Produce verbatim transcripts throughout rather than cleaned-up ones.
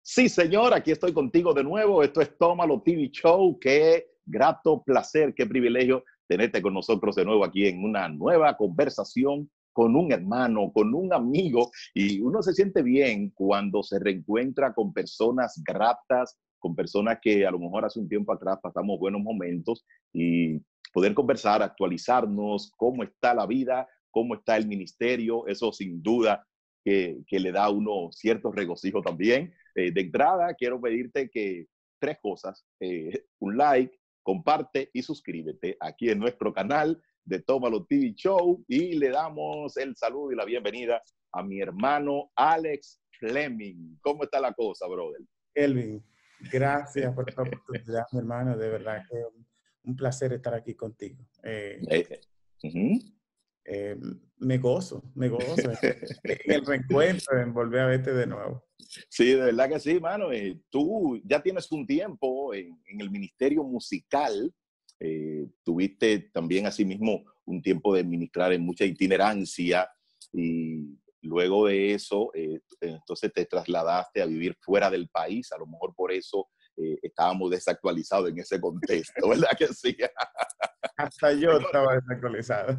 Sí, señor, aquí estoy contigo de nuevo. Esto es Tómalo T V Show. Qué grato placer, qué privilegio tenerte con nosotros de nuevo aquí en una nueva conversación con un hermano, con un amigo. Y uno se siente bien cuando se reencuentra con personas gratas, con personas que a lo mejor hace un tiempo atrás pasamos buenos momentos y poder conversar, actualizarnos, cómo está la vida, cómo está el ministerio. Eso sin duda que, que le da a uno cierto regocijo también. Eh, de entrada, quiero pedirte que tres cosas. Eh, un like, comparte y suscríbete aquí en nuestro canal de Tómalo T V Show. Y le damos el saludo y la bienvenida a mi hermano Alex Fleming. ¿Cómo está la cosa, brother? Kelvin, gracias por esta oportunidad, mi hermano. De verdad que un, un placer estar aquí contigo. Eh, Eh, uh -huh. eh, me gozo, me gozo en el reencuentro, en volver a verte de nuevo. Sí, de verdad que sí, mano. Eh, tú ya tienes un tiempo en, en el ministerio musical. Eh, tuviste también asimismo un tiempo de ministrar en mucha itinerancia y luego de eso, eh, entonces te trasladaste a vivir fuera del país. A lo mejor por eso eh, estábamos desactualizados en ese contexto, ¿verdad que sí? Hasta yo señores, estaba desactualizado.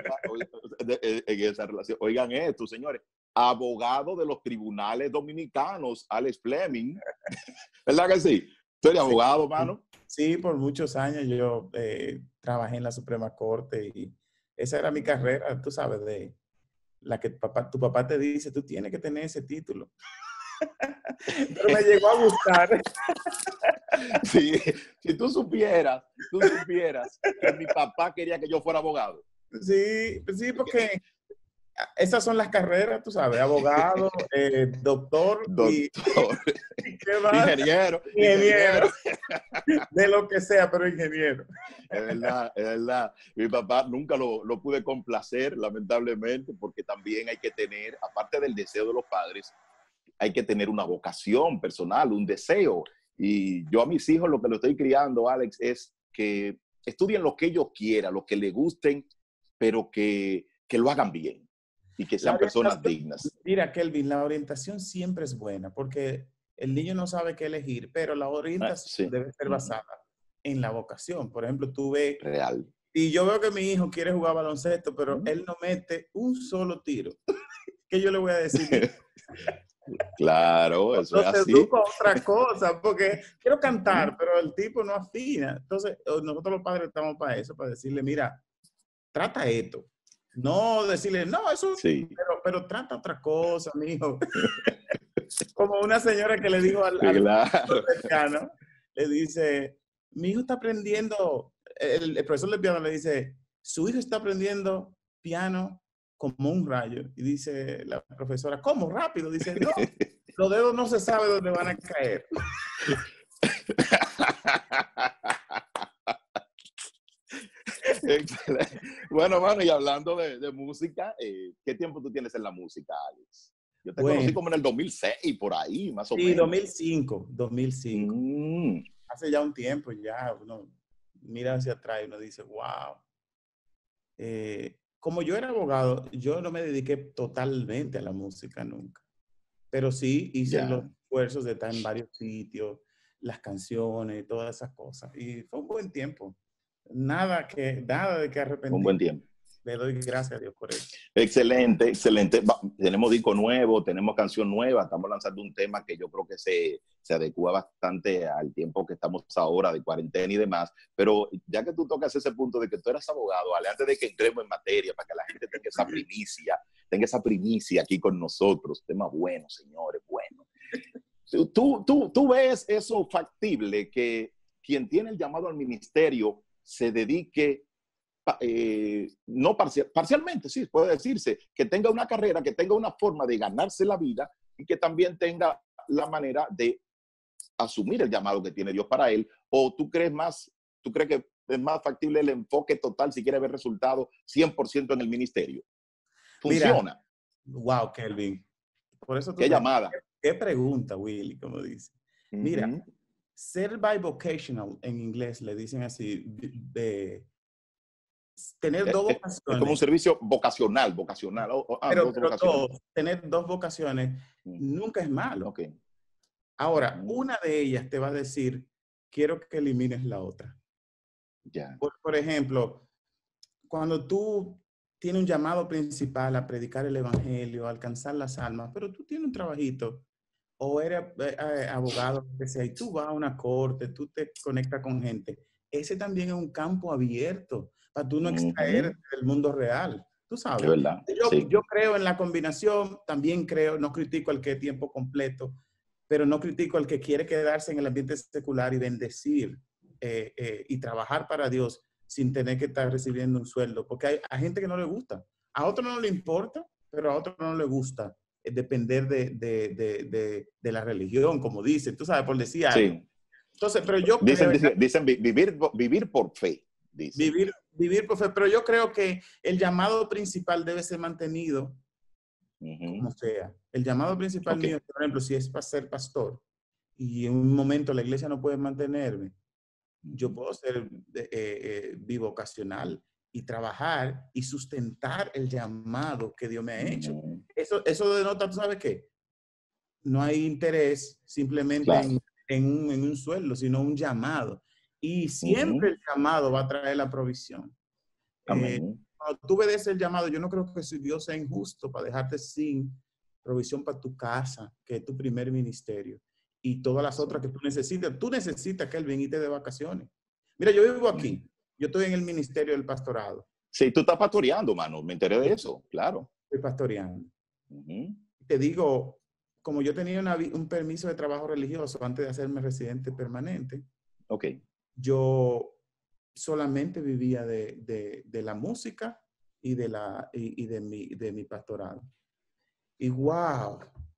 En esa relación. Oigan esto, señores. Abogado de los tribunales dominicanos, Alex Fleming. ¿Verdad que sí? ¿Tú eres abogado, mano? Sí, por muchos años yo eh, trabajé en la Suprema Corte y esa era mi carrera, tú sabes, de la que papá, tu papá te dice, tú tienes que tener ese título. Pero me llegó a gustar. Sí, si tú supieras, tú supieras que mi papá quería que yo fuera abogado. Sí, sí, porque esas son las carreras, tú sabes, abogado, eh, doctor, doctor. Y, y ¿qué más? Ingeniero, ingeniero, ingeniero, de lo que sea, pero ingeniero. Es verdad, es verdad. Mi papá nunca lo, lo pude complacer, lamentablemente, porque también hay que tener, aparte del deseo de los padres, hay que tener una vocación personal, un deseo. Y yo a mis hijos lo que lo estoy criando, Alex, es que estudien lo que ellos quieran, lo que les gusten, pero que, que lo hagan bien y que sean personas dignas. Mira, Kelvin, la orientación siempre es buena porque el niño no sabe qué elegir, pero la orientación ah, sí. debe ser basada uh-huh. en la vocación. Por ejemplo, tú ves... Real. Y yo veo que mi hijo quiere jugar baloncesto, pero uh-huh. él no mete un solo tiro. ¿Qué yo le voy a decir? Claro, eso no es así. Educo a otra cosa, porque quiero cantar, uh-huh. pero el tipo no afina. Entonces, nosotros los padres estamos para eso, para decirle, mira, trata esto. No decirle, no, eso, sí. pero, pero trata otra cosa, mijo. Como una señora que le dijo al, al claro. cercano, le dice, mi hijo está aprendiendo, el, el profesor de piano le dice, su hijo está aprendiendo piano como un rayo. Y dice la profesora, ¿cómo? Rápido. Dice, no, los dedos no se sabe dónde van a caer. Excelente. Bueno, mano, y hablando de, de música, eh, ¿qué tiempo tú tienes en la música, Alex? Yo te bueno, conocí como en el dos mil seis, por ahí, más o sí, menos. dos mil cinco, dos mil cinco. Mm. Hace ya un tiempo, ya uno mira hacia atrás y uno dice, wow. Eh, como yo era abogado, yo no me dediqué totalmente a la música nunca. Pero sí hice yeah. los esfuerzos de estar en varios sitios, las canciones, todas esas cosas. Y fue un buen tiempo. Nada, que, nada de que arrepentir. Un buen tiempo. Le doy gracias a Dios por eso. Excelente, excelente. Va, tenemos disco nuevo, tenemos canción nueva, estamos lanzando un tema que yo creo que se, se adecua bastante al tiempo que estamos ahora de cuarentena y demás. Pero ya que tú tocas ese punto de que tú eras abogado, ¿vale? Antes de que entremos en materia, para que la gente tenga esa primicia, tenga esa primicia aquí con nosotros, tema bueno, señores, bueno. ¿Tú, tú, tú ves eso factible, que quien tiene el llamado al ministerio se dedique Eh, no parcial, parcialmente, sí, puede decirse, que tenga una carrera, que tenga una forma de ganarse la vida y que también tenga la manera de asumir el llamado que tiene Dios para él? ¿O tú crees más, tú crees que es más factible el enfoque total si quiere ver resultados cien por ciento en el ministerio? ¿Funciona? Mira, wow, Kelvin. Por eso tú ¿Qué te, llamada? ¿Qué, qué pregunta, Willy, como dice? Uh-huh. Mira, ser bivocational en inglés le dicen así, de tener dos vocaciones. Es como un servicio vocacional, vocacional. Oh, oh, ah, pero dos pero vocaciones. Dos, tener dos vocaciones mm. nunca es malo. Okay. Ahora, Uh-huh. una de ellas te va a decir, quiero que elimines la otra. Yeah. Por, por ejemplo, cuando tú tienes un llamado principal a predicar el evangelio, a alcanzar las almas, pero tú tienes un trabajito, o eres eh, eh, abogado, que sea, y tú vas a una corte, tú te conectas con gente, ese también es un campo abierto para tú no extraer Uh-huh. del mundo real, tú De sabes. verdad, Yo, sí. yo creo en la combinación, también creo, no critico al que es tiempo completo, pero no critico al que quiere quedarse en el ambiente secular y bendecir eh, eh, y trabajar para Dios sin tener que estar recibiendo un sueldo, porque hay, hay gente que no le gusta, a otro no le importa, pero a otro no le gusta eh, depender de, de, de, de, de la religión, como dicen, tú sabes, por decir algo. Sí. Entonces, pero yo Dicen, creo en la, dicen, dicen vi- vivir, vivir por fe, dicen. vivir, vivir por fe, pero yo creo que el llamado principal debe ser mantenido como Uh-huh. sea. El llamado principal Ok. mío, por ejemplo, si es para ser pastor y en un momento la iglesia no puede mantenerme, yo Uh-huh. puedo ser eh, eh, bivocacional y trabajar y sustentar el llamado que Dios me ha hecho. Uh-huh. Eso, eso denota, ¿tú sabes qué? No hay interés simplemente Claro. en, en, un, en un sueldo, sino un llamado. Y siempre Uh-huh. el llamado va a traer la provisión. Eh, Amén. cuando tú obedeces el llamado, yo no creo que si Dios sea injusto para dejarte sin provisión para tu casa, que es tu primer ministerio, y todas las Sí. otras que tú necesitas. Tú necesitas que él venite de vacaciones. Mira, yo vivo Uh-huh. aquí. Yo estoy en el ministerio del pastorado. Sí, tú estás pastoreando, mano. Me enteré de eso, claro. Estoy pastoreando. Uh-huh. Te digo, como yo tenía una, un permiso de trabajo religioso antes de hacerme residente permanente, Ok. yo solamente vivía de, de, de la música y de, la, y, y de, mi, de mi pastorado. Y wow,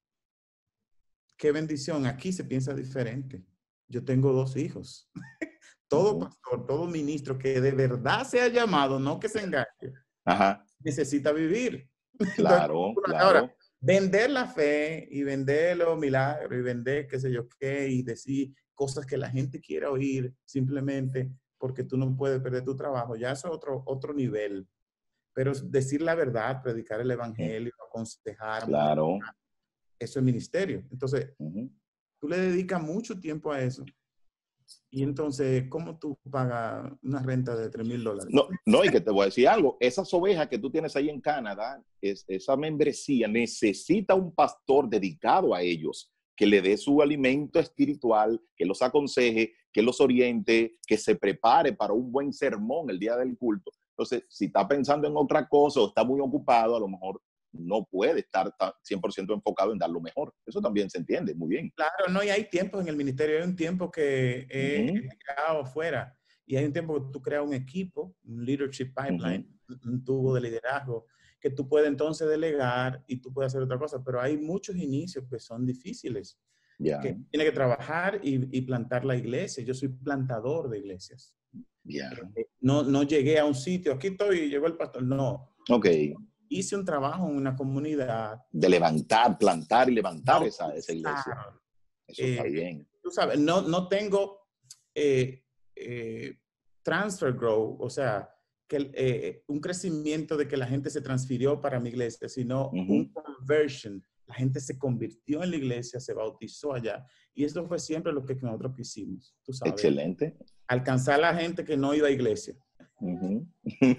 qué bendición. Aquí se piensa diferente. Yo tengo dos hijos. Todo Uh-huh. pastor, todo ministro que de verdad sea llamado, no que se engañe, Ajá. necesita vivir. Entonces, Claro, ahora, claro. vender la fe y vender los milagros y vender qué sé yo qué y decir cosas que la gente quiera oír simplemente porque tú no puedes perder tu trabajo, ya es otro, otro nivel. Pero decir la verdad, predicar el evangelio, aconsejar, amonestar, Claro. eso es ministerio. Entonces, Uh-huh. tú le dedicas mucho tiempo a eso. Y entonces, ¿cómo tú pagas una renta de tres mil dólares? No, no, y que te voy a decir algo, esas ovejas que tú tienes ahí en Canadá, es, esa membresía necesita un pastor dedicado a ellos, que le dé su alimento espiritual, que los aconseje, que los oriente, que se prepare para un buen sermón el día del culto. Entonces, si está pensando en otra cosa o está muy ocupado, a lo mejor no puede estar cien por ciento enfocado en dar lo mejor. Eso también se entiende muy bien. Claro, no, y hay tiempos en el ministerio, hay un tiempo que he, Uh-huh. he creado fuera, y hay un tiempo que tú creas un equipo, un leadership pipeline, Uh-huh. un tubo de liderazgo, que tú puedes entonces delegar y tú puedes hacer otra cosa, pero hay muchos inicios que son difíciles, Ya, que tiene que trabajar y, y plantar la iglesia. Yo soy plantador de iglesias. ya. Eh, no, no llegué a un sitio, aquí estoy y llegó el pastor, no. Ok. Hice un trabajo en una comunidad. De levantar, plantar y levantar esa, esa iglesia. Bautizar. Eso está Eh, bien. tú sabes, no, no tengo eh, eh, transfer grow, o sea, que eh, un crecimiento de que la gente se transfirió para mi iglesia, sino Uh-huh. un conversion. La gente se convirtió en la iglesia, se bautizó allá. Y eso fue siempre lo que nosotros quisimos, tú sabes. Excelente. Alcanzar a la gente que no iba a iglesia. Uh-huh.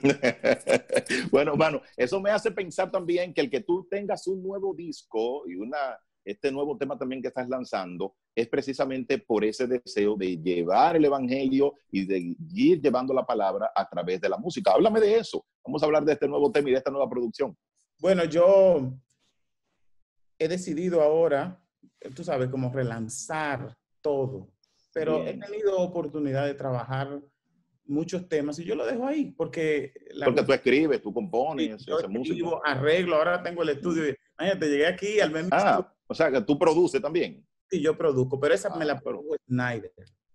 Bueno, mano, eso me hace pensar también que el que tú tengas un nuevo disco y una, este nuevo tema también que estás lanzando es precisamente por ese deseo de llevar el evangelio y de ir llevando la palabra a través de la música. Háblame de eso. Vamos a hablar de este nuevo tema y de esta nueva producción. Bueno, yo he decidido ahora, tú sabes, como relanzar todo, pero he Bien. tenido oportunidad de trabajar muchos temas y yo lo dejo ahí porque la Porque tú cuestión, escribes, tú compones, yo eres músico. escribo, arreglo, ahora tengo el estudio. Imagínate, llegué aquí al mes Ah, o sea, que tú produces también. y yo produzco, pero esa me Ah, la pero, produjo Snyder.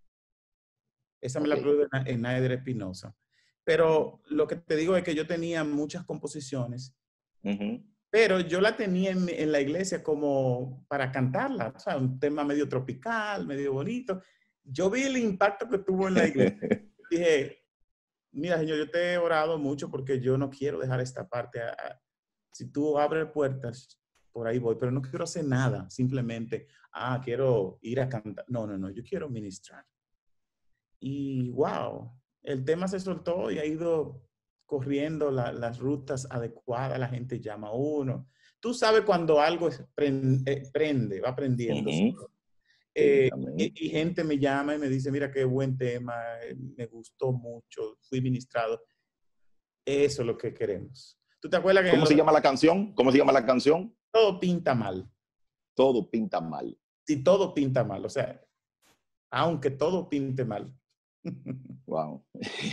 Esa me ok. la produjo Snyder Espinosa. Pero lo que te digo es que yo tenía muchas composiciones, Uh-huh. pero yo la tenía en, en la iglesia como para cantarla, o sea, un tema medio tropical, medio bonito. Yo vi el impacto que tuvo en la iglesia. Dije, mira, Señor, yo te he orado mucho porque yo no quiero dejar esta parte. A, a, si tú abres puertas, por ahí voy, pero no quiero hacer nada, simplemente, ah, quiero ir a cantar. No, no, no, yo quiero ministrar. Y wow, el tema se soltó y ha ido corriendo la, las rutas adecuadas, la gente llama a uno. Tú sabes cuando algo es, prende, eh, prende, va aprendiendo. Uh-huh. Sí, Eh, amén. y, y gente me llama y me dice, mira qué buen tema, eh, me gustó mucho, fui ministrado. Eso es lo que queremos. ¿Tú te acuerdas que en ¿Cómo los, se llama la canción? ¿Cómo se llama la canción? todo pinta mal? Todo pinta mal. Si todo pinta mal, o sea, aunque todo pinte mal. Wow.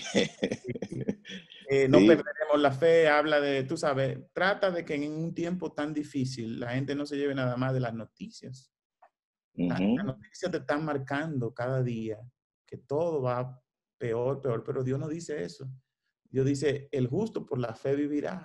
Eh, no Sí. perderemos la fe, habla de, tú sabes, trata de que en un tiempo tan difícil la gente no se lleve nada más de las noticias. La- Las Uh-huh. noticias te están marcando cada día que todo va peor, peor, pero Dios no dice eso. Dios dice, el justo por la fe vivirá.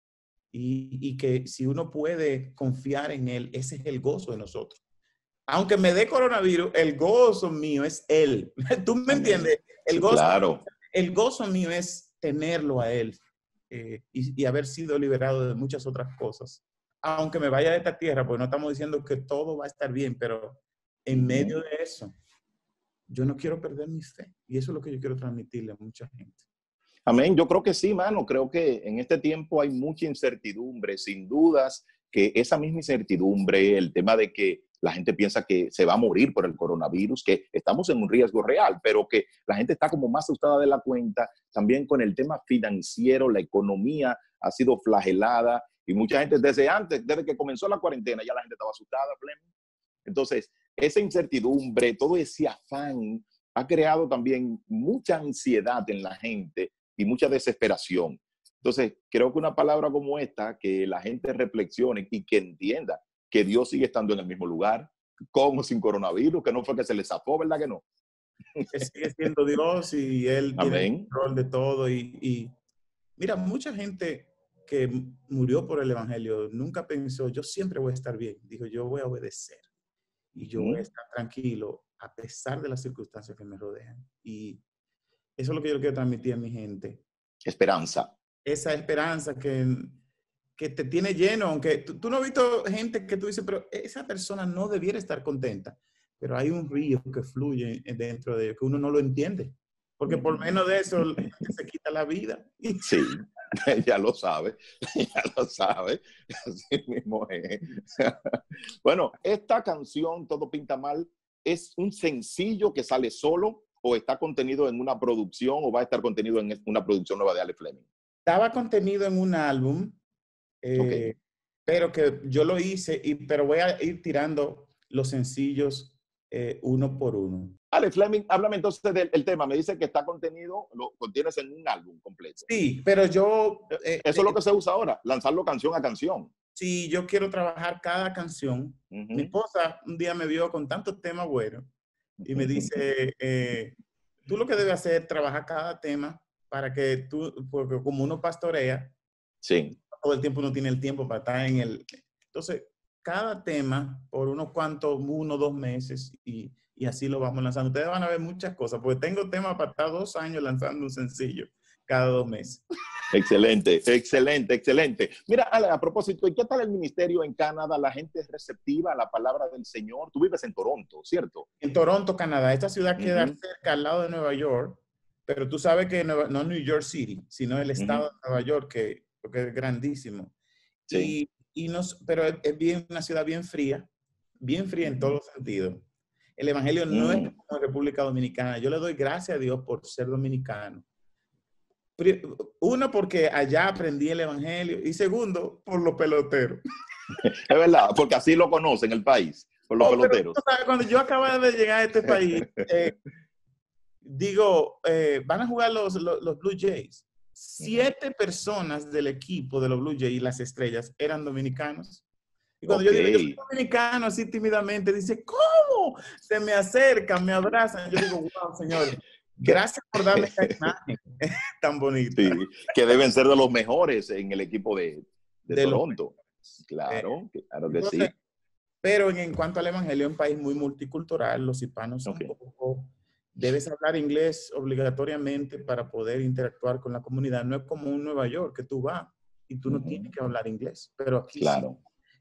Y, y que si uno puede confiar en Él, ese es el gozo de nosotros. Aunque me dé coronavirus, el gozo mío es Él. ¿Tú me Amén. entiendes? El Sí, gozo, claro. el gozo mío es tenerlo a Él eh, y, y haber sido liberado de muchas otras cosas. Aunque me vaya de esta tierra, pues no estamos diciendo que todo va a estar bien, pero en medio Uh-huh. de eso, yo no quiero perder mi fe. Y eso es lo que yo quiero transmitirle a mucha gente. Amén. Yo creo que sí, mano. Creo que en este tiempo hay mucha incertidumbre, sin dudas, que esa misma incertidumbre, el tema de que la gente piensa que se va a morir por el coronavirus, que estamos en un riesgo real, pero que la gente está como más asustada de la cuenta, también con el tema financiero, la economía ha sido flagelada y mucha gente desde antes, desde que comenzó la cuarentena, ya la gente estaba asustada, Fleming. Entonces, esa incertidumbre, todo ese afán ha creado también mucha ansiedad en la gente y mucha desesperación. Entonces, creo que una palabra como esta, que la gente reflexione y que entienda que Dios sigue estando en el mismo lugar, como sin coronavirus, que no fue que se le zafó, ¿verdad que no? Que sigue siendo Dios y Él tiene el Amén. control de todo. Y, y mira, mucha gente que murió por el Evangelio nunca pensó, yo siempre voy a estar bien. Dijo, yo voy a obedecer y yo voy a Uh-huh. estar tranquilo a pesar de las circunstancias que me rodean. Y eso es lo que yo quiero transmitir a mi gente. Esperanza. Esa esperanza que, que te tiene lleno, aunque tú, tú no has visto gente que tú dices, pero esa persona no debiera estar contenta, pero hay un río que fluye dentro de ellos, que uno no lo entiende, porque por menos de eso la gente se quita la vida. Sí, ya lo sabe, ya lo sabe, así mismo es. Bueno, esta canción, Todo Pinta Mal, ¿es un sencillo que sale solo o está contenido en una producción o va a estar contenido en una producción nueva de Ale Fleming? Estaba contenido en un álbum, Ok. eh, pero que yo lo hice, y, pero voy a ir tirando los sencillos eh, uno por uno. Ale Fleming, háblame entonces del el tema. Me dice que está contenido, lo contienes en un álbum completo. Sí, pero yo, eh, Eso es lo eh, que se usa ahora, lanzarlo canción a canción. si yo quiero trabajar cada canción, mi Uh-huh. esposa un día me vio con tantos temas buenos y me dice, eh, tú lo que debes hacer es trabajar cada tema para que tú, porque como uno pastorea, Sí. todo el tiempo uno tiene el tiempo para estar en el... Entonces, cada tema por unos cuantos, uno, dos meses y, y así lo vamos lanzando. Ustedes van a ver muchas cosas, porque tengo temas para estar dos años lanzando un sencillo cada dos meses. Excelente, excelente, excelente. Mira, Ale, a propósito, ¿y qué tal el ministerio en Canadá? ¿La gente es receptiva a la palabra del Señor? Tú vives en Toronto, ¿cierto? En Toronto, Canadá. Esta ciudad queda Uh-huh. cerca, al lado de Nueva York, pero tú sabes que Nueva, no New York City, sino el Uh-huh. estado de Nueva York, que, que es grandísimo. Sí. Y, y nos, pero es, es bien, una ciudad bien fría, bien fría en todos los sentidos. El evangelio no es Mm. como en República Dominicana. Yo le doy gracias a Dios por ser dominicano. Uno, porque allá aprendí el evangelio, y segundo, por los peloteros. Es verdad, porque así lo conocen el país, por los Oh, pero peloteros. ¿sabes? Cuando yo acababa de llegar a este país, eh, digo, eh, van a jugar los, los, los Blue Jays. Siete uh-huh. personas del equipo de los Blue Jays, las estrellas, eran dominicanos. Y cuando okay. yo digo, yo soy dominicano, así tímidamente, dice, ¿cómo? Se me acercan, me abrazan. Yo digo, wow, señor, gracias por darme esta imagen tan bonita. Sí, que deben ser de los mejores en el equipo de, de, de Toronto. Los, claro, eh, claro que entonces, sí. Pero en, en cuanto al evangelio, es un país muy multicultural, los hispanos son okay. poco... Debes hablar inglés obligatoriamente para poder interactuar con la comunidad. No es como un Nueva York que tú vas y tú no uh-huh. tienes que hablar inglés, pero aquí claro. sí.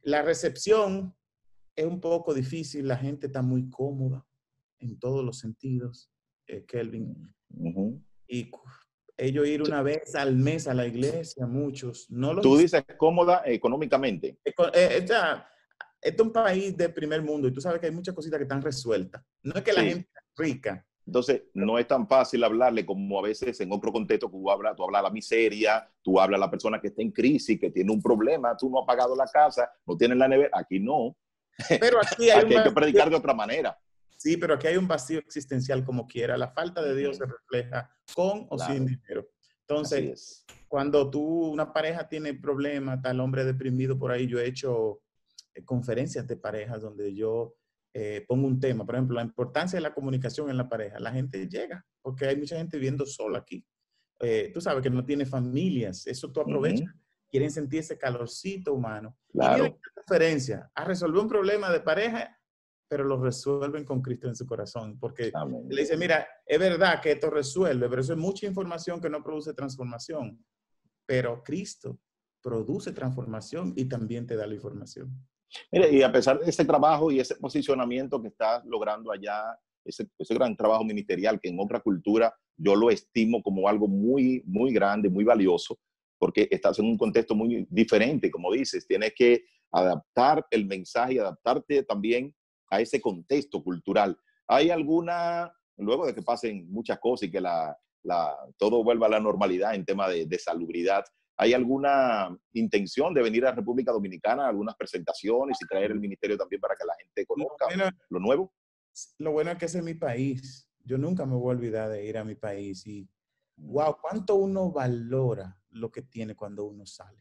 La recepción es un poco difícil, la gente está muy cómoda en todos los sentidos, eh, Kelvin. Uh-huh. Y ellos ir una vez al mes a la iglesia, muchos, no lo Tú hicieron. dices cómoda económicamente. Eh, eh, ya, este es un país de primer mundo y tú sabes que hay muchas cositas que están resueltas. No es que la Sí. gente es rica. Entonces, no es tan fácil hablarle como a veces en otro contexto que tú hablas, tú hablas a la miseria, tú hablas a la persona que está en crisis, que tiene un problema, tú no has pagado la casa, no tienes la nevera. Aquí no. Pero aquí hay, Aquí un hay que vacío, predicar de otra manera. sí, pero aquí hay un vacío existencial como quiera. La falta de Dios se refleja con o Claro. sin dinero. Así Entonces, es. cuando tú, una pareja tiene problemas, tal hombre deprimido por ahí, yo he hecho eh, conferencias de parejas donde yo eh, pongo un tema, por ejemplo, la importancia de la comunicación en la pareja. La gente llega, porque hay mucha gente viviendo sola aquí. Eh, tú sabes que no tiene familias, eso tú aprovechas. Uh-huh. Quieren sentir ese calorcito humano. Y vienen Claro. a conferencia a resolver un problema de pareja, pero lo resuelven con Cristo en su corazón, porque Amén. le dice, mira, es verdad que esto resuelve, pero eso es mucha información que no produce transformación. Pero Cristo produce transformación y también te da la información. Mire, y a pesar de ese trabajo y ese posicionamiento que estás logrando allá, ese, ese gran trabajo ministerial que en otra cultura yo lo estimo como algo muy, muy grande, muy valioso, porque estás en un contexto muy diferente, como dices, tienes que adaptar el mensaje y adaptarte también a ese contexto cultural. ¿Hay alguna, luego de que pasen muchas cosas y que la, la, todo vuelva a la normalidad en tema de, de salubridad, ¿hay alguna intención de venir a República Dominicana, algunas presentaciones y traer el ministerio también para que la gente Lo conozca bueno, lo nuevo? lo bueno es que ese es mi país. Yo nunca me voy a olvidar de ir a mi país y, wow, cuánto uno valora lo que tiene cuando uno sale.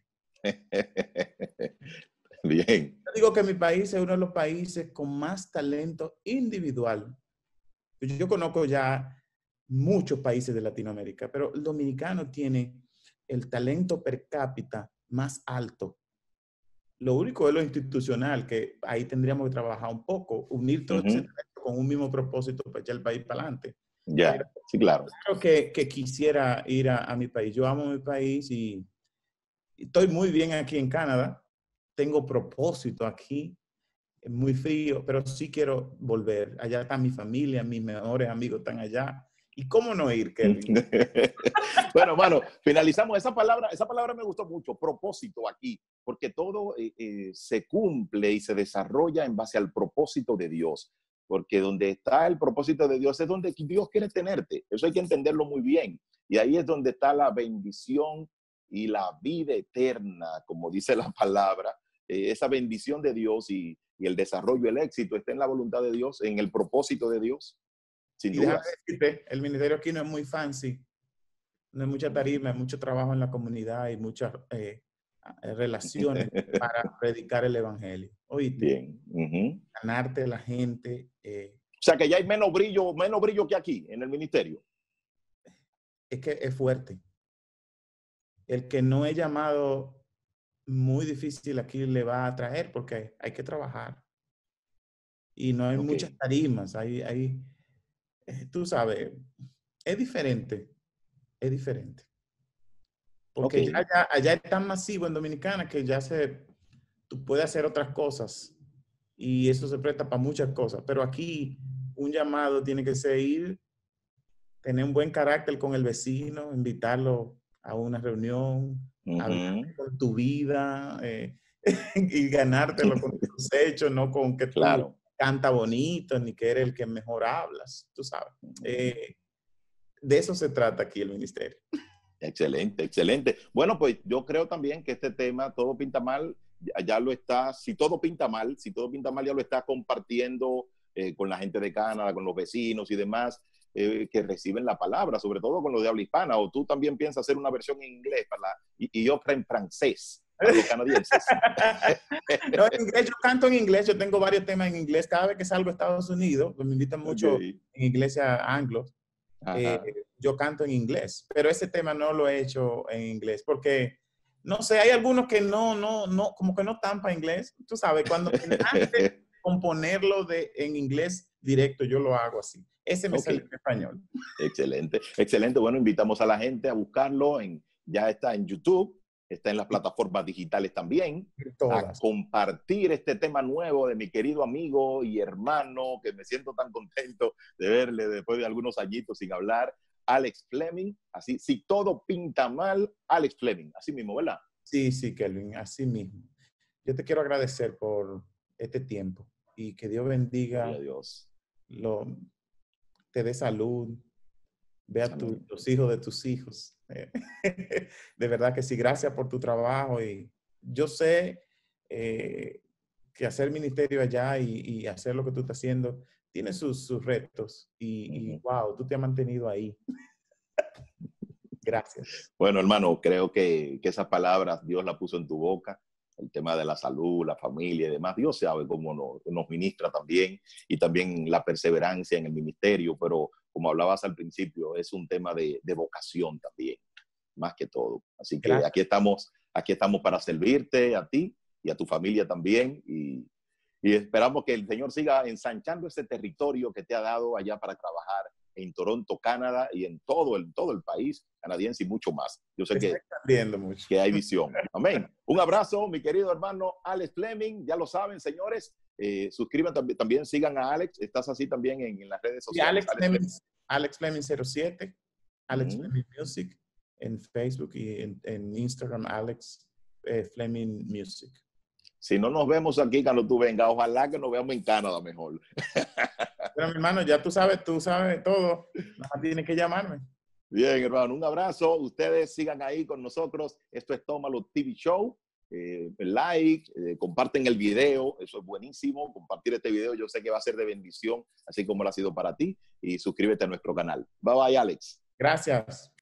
Bien. Yo digo que mi país es uno de los países con más talento individual. Yo conozco ya muchos países de Latinoamérica, pero el dominicano tiene el talento per cápita más alto. Lo único es lo institucional, que ahí tendríamos que trabajar un poco, unir todo uh-huh. ese talento con un mismo propósito para echar el país para adelante. Ya, yeah. Sí, claro. Claro que, que quisiera ir a, a mi país. Yo amo mi país y, y estoy muy bien aquí en Canadá. Tengo propósito aquí. Es muy frío, pero sí quiero volver. Allá está mi familia, mis mejores amigos están allá. ¿Y cómo no ir, Kelvin? Bueno, mano, finalizamos. Esa palabra, esa palabra me gustó mucho, propósito aquí, porque todo eh, eh, se cumple y se desarrolla en base al propósito de Dios. Porque donde está el propósito de Dios es donde Dios quiere tenerte. Eso hay que entenderlo muy bien. Y ahí es donde está la bendición y la vida eterna, como dice la palabra. Eh, esa bendición de Dios y, y el desarrollo, el éxito está en la voluntad de Dios, en el propósito de Dios. Sin y duda. déjame decirte, el ministerio aquí no es muy fancy, no hay mucha tarima, hay mucho trabajo en la comunidad y muchas eh, relaciones para predicar el evangelio. Oíste, bien. Uh-huh. ganarte la gente. Eh, o sea que ya hay menos brillo, menos brillo que aquí en el ministerio. Es que es fuerte. El que no he llamado, muy difícil aquí le va a atraer porque hay que trabajar. Y no hay okay. muchas tarimas, hay, hay eh, tú sabes, es diferente, es diferente. Porque okay. ya, ya, allá es tan masivo en Dominicana que ya se, tú puedes hacer otras cosas y eso se presta para muchas cosas. Pero aquí un llamado tiene que ser ir, tener un buen carácter con el vecino, invitarlo a una reunión, uh-huh. hablar con tu vida eh, y ganártelo con tus hechos, no con que tú claro. canta bonito ni que eres el que mejor hablas, tú sabes. Eh, de eso se trata aquí el ministerio. Excelente, excelente. Bueno, pues yo creo también que este tema, todo pinta mal, ya, ya lo está, si todo pinta mal, si todo pinta mal ya lo está compartiendo eh, con la gente de Canadá, con los vecinos y demás, eh, que reciben la palabra, sobre todo con los de habla hispana, o tú también piensas hacer una versión en inglés para la, y, y otra en francés para los canadienses. No, en inglés, yo canto en inglés, yo tengo varios temas en inglés, cada vez que salgo a Estados Unidos, pues me invitan mucho okay. en iglesia anglo, eh, yo canto en inglés, pero ese tema no lo he hecho en inglés, porque, no sé, hay algunos que no, no, no, como que no están para inglés, tú sabes, cuando me nace componerlo de, en inglés directo, yo lo hago así. Ese me okay. sale en español. Excelente, excelente. Bueno, invitamos a la gente a buscarlo. En, ya está en YouTube, está en las plataformas digitales también, Todas. a compartir este tema nuevo de mi querido amigo y hermano, que me siento tan contento de verle después de algunos añitos sin hablar, Alex Fleming. Así, si todo pinta mal, Alex Fleming, así mismo, ¿verdad? Sí, sí, Kelvin, así mismo. Yo te quiero agradecer por este tiempo y que Dios bendiga, Gloria a Dios. Lo, te dé salud, vea a tu, los hijos de tus hijos. De verdad que sí, gracias por tu trabajo. Y yo sé eh, que hacer ministerio allá y, y hacer lo que tú estás haciendo tiene sus, sus retos. Y, uh-huh. y wow, tú te has mantenido ahí. Gracias. Bueno, hermano, creo que, que esas palabras Dios las puso en tu boca. El tema de la salud, la familia y demás. Dios sabe cómo nos, nos ministra también, y también la perseverancia en el ministerio, pero como hablabas al principio, es un tema de, de vocación también, más que todo. Así que Gracias. aquí estamos, aquí estamos para servirte a ti y a tu familia también, y, y esperamos que el Señor siga ensanchando ese territorio que te ha dado allá para trabajar en Toronto, Canadá, y en todo el, todo el país canadiense y mucho más. Yo sé que, mucho. que hay visión. Amén. Un abrazo, mi querido hermano Alex Fleming. Ya lo saben, señores. Eh, suscriban también, también sigan a Alex. Estás así también en, en las redes sociales. Sí, Alex, Alex Fleming, Alex Fleming cero siete, Alex Mm-hmm. Fleming Music, en Facebook y en, en Instagram, Alex eh, Fleming Music. Si no nos vemos aquí cuando tú vengas, ojalá que nos veamos en Canadá mejor. Pero mi hermano, ya tú sabes, tú sabes todo. Nada más tienes que llamarme. Bien, hermano, un abrazo. Ustedes sigan ahí con nosotros. Esto es Tómalo T V Show. Eh, like, eh, comparten el video. Eso es buenísimo. Compartir este video yo sé que va a ser de bendición, así como lo ha sido para ti. Y suscríbete a nuestro canal. Bye bye, Alex. Gracias.